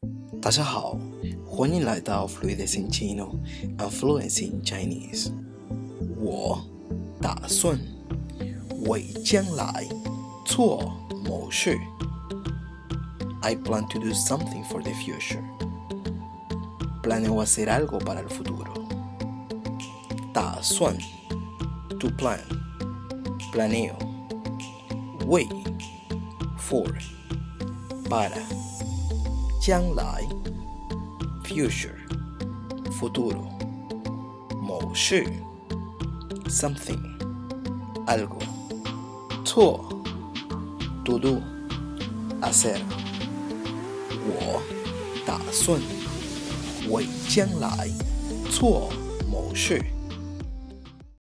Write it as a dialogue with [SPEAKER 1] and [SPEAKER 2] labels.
[SPEAKER 1] 大家好，欢迎来到 Fluidez in Chino and Fluency in Chinese。我打算为将来做某事。I plan to do something for the future. Planeo hacer algo para el futuro. 打算 to plan. Planeo. 为 for. Para. 将来 future. Futuro. 某事 something. Algo. 做 to do. Hacer. 我打算为将来做某事。